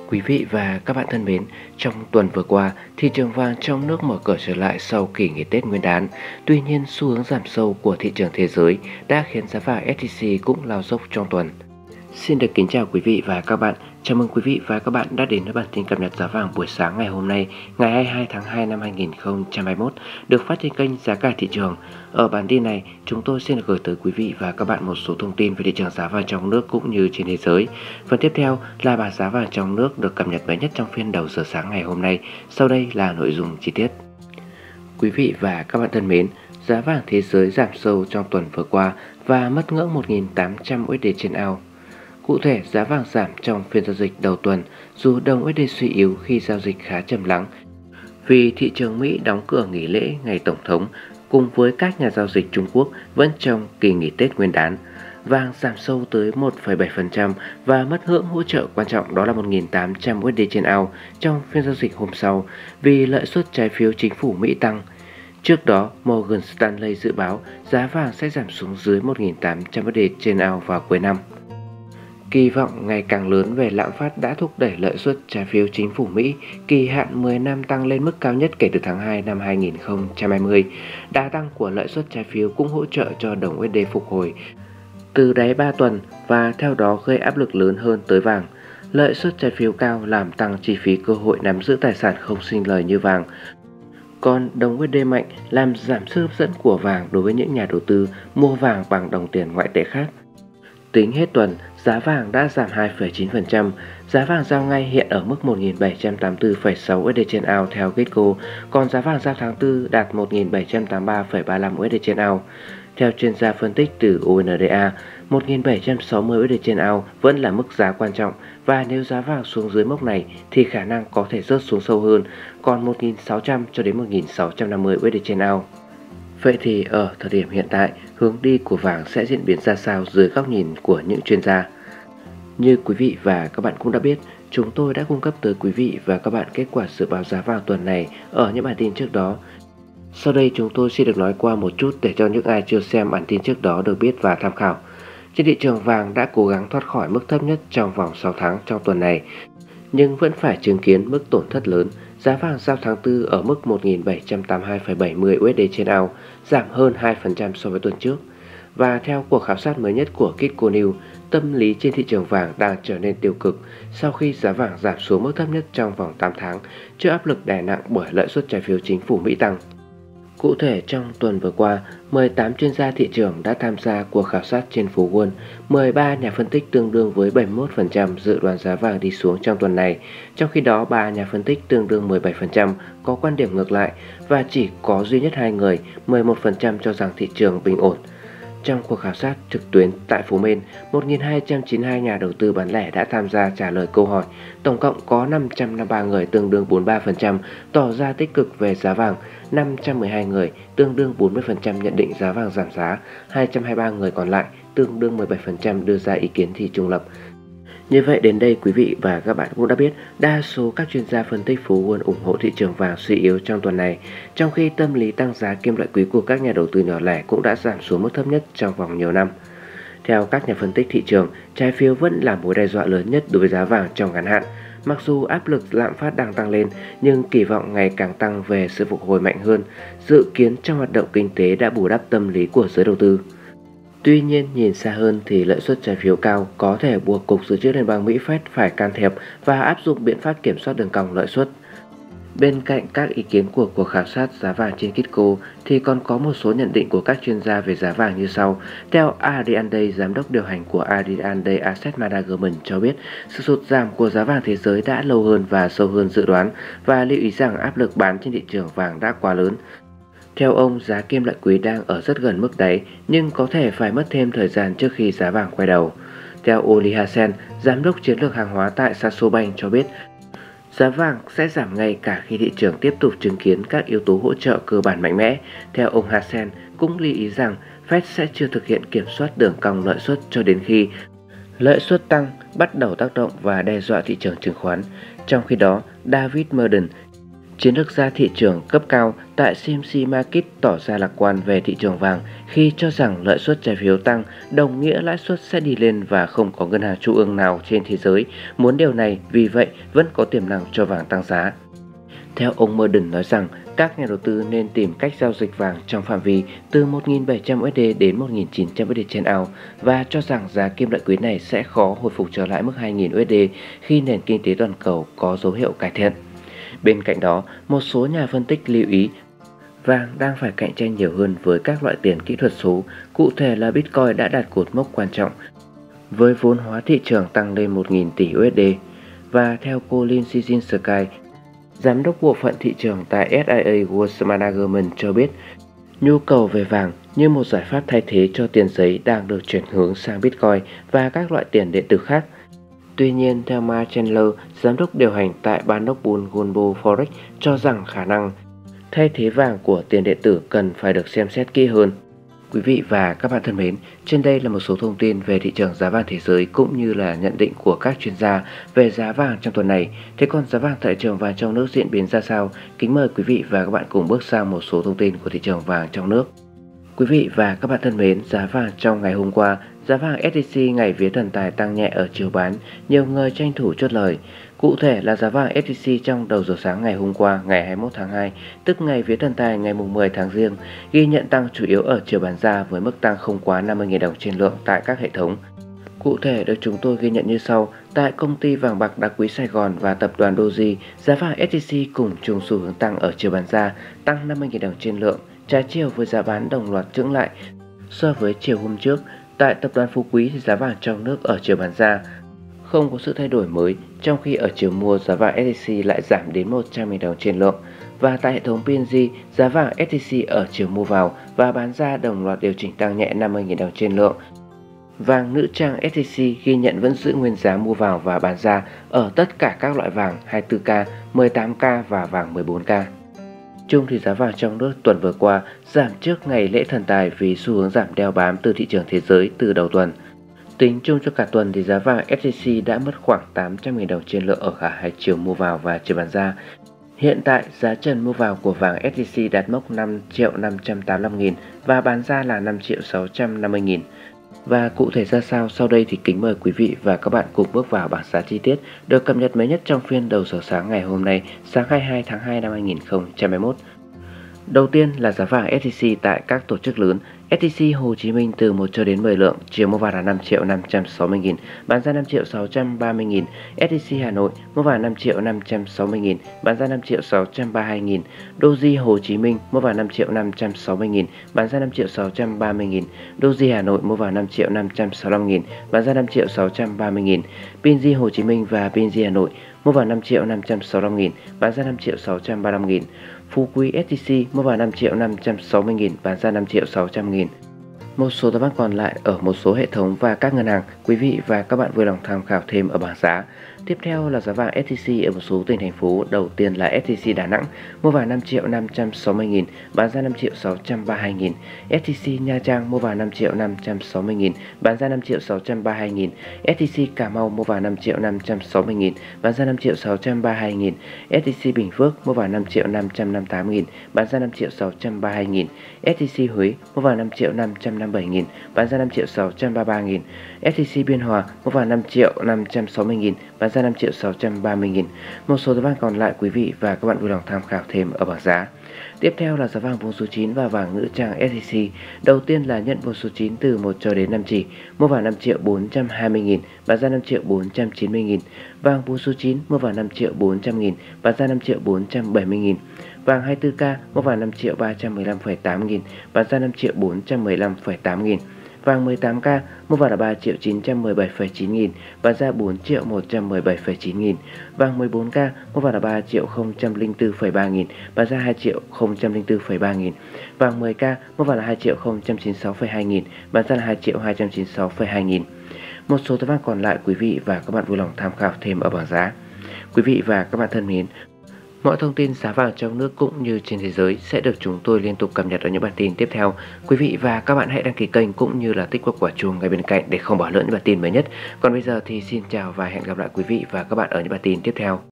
Quý vị và các bạn thân mến, trong tuần vừa qua, thị trường vàng trong nước mở cửa trở lại sau kỳ nghỉ Tết Nguyên đán. Tuy nhiên, xu hướng giảm sâu của thị trường thế giới đã khiến giá vàng SJC cũng lao dốc trong tuần. Xin được kính chào quý vị và các bạn. Chào mừng quý vị và các bạn đã đến với bản tin cập nhật giá vàng buổi sáng ngày hôm nay, ngày 22 tháng 2 năm 2021, được phát trên kênh Giá cả Thị trường. Ở bản tin này, chúng tôi xin được gửi tới quý vị và các bạn một số thông tin về thị trường giá vàng trong nước cũng như trên thế giới. Phần tiếp theo là bảng giá vàng trong nước được cập nhật mới nhất trong phiên đầu giờ sáng ngày hôm nay. Sau đây là nội dung chi tiết. Quý vị và các bạn thân mến, giá vàng thế giới giảm sâu trong tuần vừa qua và mất ngưỡng 1.800 USD trên ounce. Cụ thể, giá vàng giảm trong phiên giao dịch đầu tuần dù đồng USD suy yếu khi giao dịch khá trầm lắng vì thị trường Mỹ đóng cửa nghỉ lễ ngày Tổng thống cùng với các nhà giao dịch Trung Quốc vẫn trong kỳ nghỉ Tết Nguyên đán. Vàng giảm sâu tới 1,7% và mất ngưỡng hỗ trợ quan trọng đó là 1.800 USD trên ounce trong phiên giao dịch hôm sau vì lợi suất trái phiếu chính phủ Mỹ tăng. Trước đó, Morgan Stanley dự báo giá vàng sẽ giảm xuống dưới 1.800 USD trên ounce vào cuối năm. Kỳ vọng ngày càng lớn về lạm phát đã thúc đẩy lợi suất trái phiếu chính phủ Mỹ kỳ hạn 10 năm tăng lên mức cao nhất kể từ tháng 2 năm 2020. Đà tăng của lợi suất trái phiếu cũng hỗ trợ cho đồng USD phục hồi từ đáy 3 tuần và theo đó gây áp lực lớn hơn tới vàng. Lợi suất trái phiếu cao làm tăng chi phí cơ hội nắm giữ tài sản không sinh lời như vàng. Còn đồng USD mạnh làm giảm sức hấp dẫn của vàng đối với những nhà đầu tư mua vàng bằng đồng tiền ngoại tệ khác. Tính hết tuần, giá vàng đã giảm 2,9%, giá vàng giao ngay hiện ở mức 1.784,6 USD trên ounce theo Kitco, còn giá vàng giao tháng 4 đạt 1.783,35 USD trên ounce. Theo chuyên gia phân tích từ UNDA, 1.760 USD trên ounce vẫn là mức giá quan trọng và nếu giá vàng xuống dưới mốc này thì khả năng có thể rớt xuống sâu hơn, còn 1.600 cho đến 1.650 USD trên ounce. Vậy thì ở thời điểm hiện tại, hướng đi của vàng sẽ diễn biến ra sao dưới góc nhìn của những chuyên gia? Như quý vị và các bạn cũng đã biết, chúng tôi đã cung cấp tới quý vị và các bạn kết quả dự báo giá vàng tuần này ở những bản tin trước đó. Sau đây chúng tôi xin được nói qua một chút để cho những ai chưa xem bản tin trước đó được biết và tham khảo. Trên thị trường vàng đã cố gắng thoát khỏi mức thấp nhất trong vòng 6 tháng trong tuần này, nhưng vẫn phải chứng kiến mức tổn thất lớn. Giá vàng giao tháng 4 ở mức 1.782,70 USD trên ounce, giảm hơn 2% so với tuần trước. Và theo cuộc khảo sát mới nhất của Kitco News, tâm lý trên thị trường vàng đang trở nên tiêu cực sau khi giá vàng giảm xuống mức thấp nhất trong vòng 8 tháng trước áp lực đè nặng bởi lợi suất trái phiếu chính phủ Mỹ tăng. Cụ thể, trong tuần vừa qua, 18 chuyên gia thị trường đã tham gia cuộc khảo sát trên phố Wall. 13 nhà phân tích tương đương với 71% dự đoán giá vàng đi xuống trong tuần này, trong khi đó 3 nhà phân tích tương đương 17% có quan điểm ngược lại và chỉ có duy nhất 2 người, 11% cho rằng thị trường bình ổn. Trong cuộc khảo sát trực tuyến tại phố Main, 1.292 nhà đầu tư bán lẻ đã tham gia trả lời câu hỏi. Tổng cộng có 553 người tương đương 43% tỏ ra tích cực về giá vàng, 512 người tương đương 40% nhận định giá vàng giảm giá, 223 người còn lại tương đương 17% đưa ra ý kiến thì trung lập. Như vậy đến đây quý vị và các bạn cũng đã biết đa số các chuyên gia phân tích phố Wall ủng hộ thị trường vàng suy yếu trong tuần này, trong khi tâm lý tăng giá kim loại quý của các nhà đầu tư nhỏ lẻ cũng đã giảm xuống mức thấp nhất trong vòng nhiều năm. Theo các nhà phân tích thị trường, trái phiếu vẫn là mối đe dọa lớn nhất đối với giá vàng trong ngắn hạn. Mặc dù áp lực lạm phát đang tăng lên, nhưng kỳ vọng ngày càng tăng về sự phục hồi mạnh hơn, dự kiến trong hoạt động kinh tế đã bù đắp tâm lý của giới đầu tư. Tuy nhiên, nhìn xa hơn thì lợi suất trái phiếu cao có thể buộc Cục Dự trữ Liên bang Mỹ Fed phải can thiệp và áp dụng biện pháp kiểm soát đường cong lợi suất. Bên cạnh các ý kiến của cuộc khảo sát giá vàng trên Kitco thì còn có một số nhận định của các chuyên gia về giá vàng như sau. Theo Adrian Day, giám đốc điều hành của Adrian Day Asset Management cho biết sự sụt giảm của giá vàng thế giới đã lâu hơn và sâu hơn dự đoán và lưu ý rằng áp lực bán trên thị trường vàng đã quá lớn. Theo ông, giá kim loại quý đang ở rất gần mức đáy nhưng có thể phải mất thêm thời gian trước khi giá vàng quay đầu. Theo Oli Hassen, giám đốc chiến lược hàng hóa tại Saxo Bank cho biết giá vàng sẽ giảm ngay cả khi thị trường tiếp tục chứng kiến các yếu tố hỗ trợ cơ bản mạnh mẽ. Theo ông Hassen cũng lưu ý rằng Fed sẽ chưa thực hiện kiểm soát đường cong lợi suất cho đến khi lợi suất tăng bắt đầu tác động và đe dọa thị trường chứng khoán. Trong khi đó, David Merden, Chiến lược gia thị trường cấp cao tại CMC Market tỏ ra lạc quan về thị trường vàng khi cho rằng lợi suất trái phiếu tăng đồng nghĩa lãi suất sẽ đi lên và không có ngân hàng trung ương nào trên thế giới muốn điều này, vì vậy vẫn có tiềm năng cho vàng tăng giá. Theo ông Murden nói rằng, các nhà đầu tư nên tìm cách giao dịch vàng trong phạm vi từ 1.700 USD đến 1.900 USD trên ounce và cho rằng giá kim loại quý này sẽ khó hồi phục trở lại mức 2.000 USD khi nền kinh tế toàn cầu có dấu hiệu cải thiện. Bên cạnh đó, một số nhà phân tích lưu ý vàng đang phải cạnh tranh nhiều hơn với các loại tiền kỹ thuật số, cụ thể là Bitcoin đã đạt cột mốc quan trọng với vốn hóa thị trường tăng lên 1.000 tỷ USD. Và theo Colin Sisson-Sky, Giám đốc bộ phận thị trường tại SIA Wealth Management cho biết, nhu cầu về vàng như một giải pháp thay thế cho tiền giấy đang được chuyển hướng sang Bitcoin và các loại tiền điện tử khác. Tuy nhiên, theo Mark Chandler, giám đốc điều hành tại ban đốc Bull Global Forex cho rằng khả năng thay thế vàng của tiền điện tử cần phải được xem xét kỹ hơn. Quý vị và các bạn thân mến, trên đây là một số thông tin về thị trường giá vàng thế giới cũng như là nhận định của các chuyên gia về giá vàng trong tuần này. Thế còn giá vàng tại thị trường vàng trong nước diễn biến ra sao? Kính mời quý vị và các bạn cùng bước sang một số thông tin của thị trường vàng trong nước. Quý vị và các bạn thân mến, giá vàng trong ngày hôm qua, giá vàng SJC ngày vía thần tài tăng nhẹ ở chiều bán, nhiều người tranh thủ chốt lời. Cụ thể là giá vàng SJC trong đầu giờ sáng ngày hôm qua, ngày 21 tháng 2, tức ngày vía thần tài ngày 10 tháng Giêng, ghi nhận tăng chủ yếu ở chiều bán ra với mức tăng không quá 50.000 đồng trên lượng tại các hệ thống. Cụ thể được chúng tôi ghi nhận như sau: tại công ty vàng bạc đá quý Sài Gòn và tập đoàn Doji, giá vàng SJC cùng chung xu hướng tăng ở chiều bán ra, tăng 50.000 đồng trên lượng, trái chiều với giá bán đồng loạt chững lại so với chiều hôm trước. Tại tập đoàn Phú Quý thì giá vàng trong nước ở chiều bán ra không có sự thay đổi mới, trong khi ở chiều mua giá vàng SJC lại giảm đến 100.000 đồng trên lượng. Và tại hệ thống PNG, giá vàng SJC ở chiều mua vào và bán ra đồng loạt điều chỉnh tăng nhẹ 50.000 đồng trên lượng. Vàng nữ trang SJC ghi nhận vẫn giữ nguyên giá mua vào và bán ra ở tất cả các loại vàng 24K, 18K và vàng 14K. Chung thì giá vàng trong nước tuần vừa qua giảm trước ngày lễ thần tài vì xu hướng giảm đeo bám từ thị trường thế giới từ đầu tuần. Tính chung cho cả tuần thì giá vàng SJC đã mất khoảng 800.000 đồng trên lượng ở cả hai chiều mua vào và chiều bán ra. Hiện tại, giá trần mua vào của vàng SJC đạt mốc 5.585.000 và bán ra là 5.650.000. Và cụ thể ra sao, sau đây thì kính mời quý vị và các bạn cùng bước vào bảng giá chi tiết được cập nhật mới nhất trong phiên đầu giờ sáng ngày hôm nay, sáng 22 tháng 2 năm 2021. Đầu tiên là giá vàng SJC tại các tổ chức lớn. SJC Hồ Chí Minh từ 1 cho đến 10 lượng, chiều mua vào là 5.560.000, bán ra 5.630.000. SJC Hà Nội mua vào 5.560.000, bán ra 5.632.000. Doji Hồ Chí Minh mua vào 5.560.000, bán ra 5.630.000. Doji Hà Nội mua vào 5.565.000, bán ra 5.630.000. PNG Hồ Chí Minh và PNG Hà Nội mua vào 5.565.000, bán ra 5.635.000. Phú Quý SJC mua vào 5.560.000, bán ra 5.600.000. Một số giá vàng còn lại ở một số hệ thống và các ngân hàng, quý vị và các bạn vui lòng tham khảo thêm ở bảng giá. Tiếp theo là giá vàng SJC ở một số tỉnh thành phố. Đầu tiên là SJC Đà Nẵng mua vào 5.560.000, bán ra 5.632.000. SJC Nha Trang mua vào 5.560.000, bán ra 5.632.000. SJC Cà Mau mua vào 5.560.000, bán ra 5.632.000. SJC Bình Phước mua vào 5.558.000, bán ra 5.632.000. SJC Huế mua vào 5.557.000, bán ra 5.633.000. SJC Biên Hòa mua vào 5.560.000, bán ra 5.630.000. Một số giá vàng còn lại quý vị và các bạn vui lòng tham khảo thêm ở bảng giá. Tiếp theo là giá vàng vùng số 9 và vàng nữ trang SJC. Đầu tiên là nhận vùng số 9 từ 1 cho đến 5 chỉ, mua vào 5.420.000, bán ra 5.490.000. Vàng vùng số 9 mua vào 5.400.000, bán ra 5.470.000. Vàng 24K mua vào 5.315,8 bán ra 5.415,8. Vàng 18K mua vào là 3.917,9 bán ra 4.117,9. Vàng 14K mua vào là 3.004,3 bán ra 2.004,3. Vàng 10K mua vào là 2.096,2 bán ra là 2.296,2. Một số giá vàng còn lại quý vị và các bạn vui lòng tham khảo thêm ở bảng giá. Quý vị và các bạn thân mến, mọi thông tin giá vàng trong nước cũng như trên thế giới sẽ được chúng tôi liên tục cập nhật ở những bản tin tiếp theo. Quý vị và các bạn hãy đăng ký kênh cũng như là tích vào quả chuông ngay bên cạnh để không bỏ lỡ những bản tin mới nhất. Còn bây giờ thì xin chào và hẹn gặp lại quý vị và các bạn ở những bản tin tiếp theo.